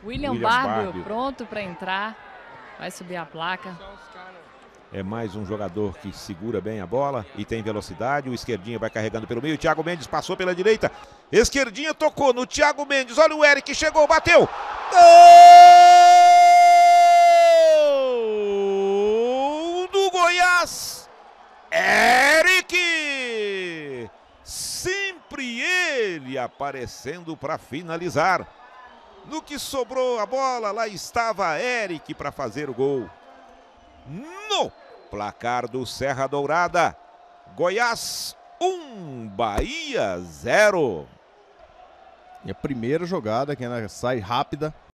William Barbio pronto para entrar. Vai subir a placa. É mais um jogador que segura bem a bola e tem velocidade. O Esquerdinha vai carregando pelo meio. O Thiago Mendes passou pela direita. Esquerdinha tocou no Thiago Mendes. Olha o Eric, chegou, bateu. Gol do Goiás. Eric. Sempre ele aparecendo para finalizar. No que sobrou a bola, lá estava Eric para fazer o gol. No placar do Serra Dourada, Goiás 1, Bahia 0. E a primeira jogada que ela sai rápida.